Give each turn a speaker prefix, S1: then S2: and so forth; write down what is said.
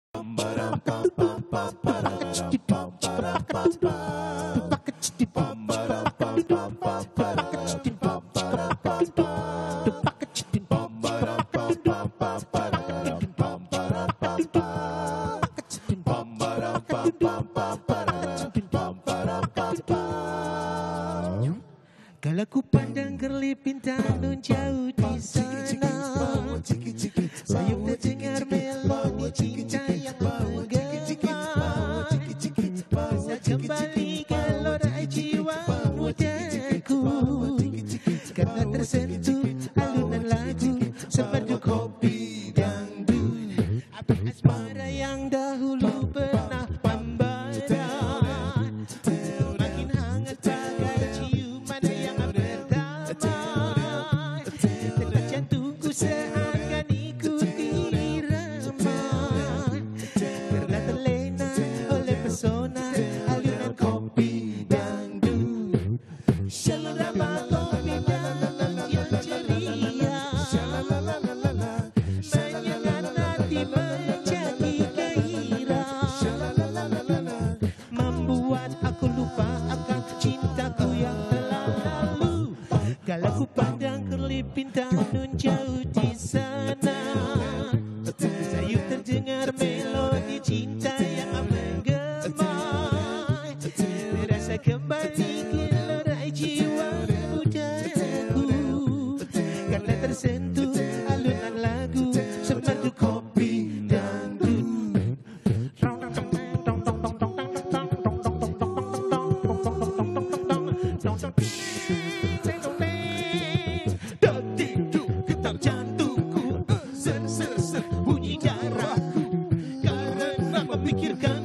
S1: Kalau ku pandang kerlip bintang nun jauh di sana, sayup terdengar melodi cinta yang menggema. Bisa kembali gelora jiwa mudaku, karena tersentuh alunan lagu semerdu kopi dangdut. Asmara yang dahulu pernah membara, makin hangat bagai ciuman yang berdamai. Detak jantungku seakan ikuti irama, karena terlena oleh pesona alunan kopi dangdut. Selama kopi dangdut yang ceria, menyengat hati menjadi gairah, membuat aku lupa akan cintaku yang telah lalu. Kalau ku pandang kerlip bintang nun jauh di sana, sayup terdengar melodi cinta yang menggema. Terasa kembali gelora jiwa mudaku, karena tersentuh alunan lagu semerdu kopi dangdut. Detik getar jantungku, ser-ser bunyi darahku, karena memikirkan